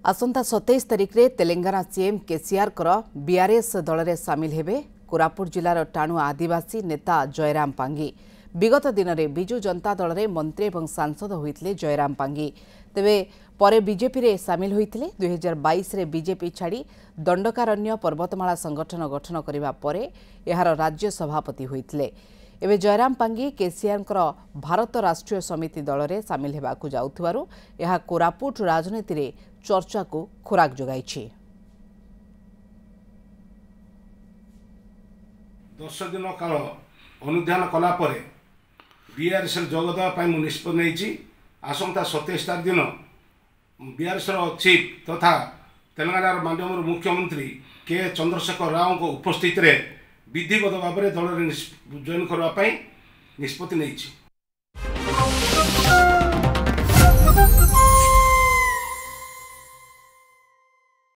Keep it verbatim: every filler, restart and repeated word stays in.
आसंता सतैश तारिख रे Telangana CM KCR कर बीआरएस दल में सामिल हेबे कोरापुट जिलार टाणु आदिवासी नेता जयराम पांगी। विगत दिन में बिजु जनता दल में मंत्री और सांसद होते जयराम पांगी तेबे परे बीजेपी रे सामिल होते दुई हजार बाईस रे बीजेपी छाड़ी दंडकारण्य पर्वतमाला संगठन गठन करने परे यार राज्य सभापति होते। एवं जयराम पांगी केसीआर भारत राष्ट्रीय समिति दल में सामिल होगाकू जाउथबारु यह कोरापुट राजनीति रे चर्चा को खोराक जोगाइछि। दस दिन काल अनुध्यान कला परे बीआरएस जोगदेवा निष्पत्ति नहीं। आसंता सतैश तारिख दिन बीआरएस चीफ तथा तेलंगाना माननीय मुख्यमंत्री के चंद्रशेखर राव को उपस्थित रे विधिवत भाव में दल में जॉइन करने निष्पत्ति नहीं।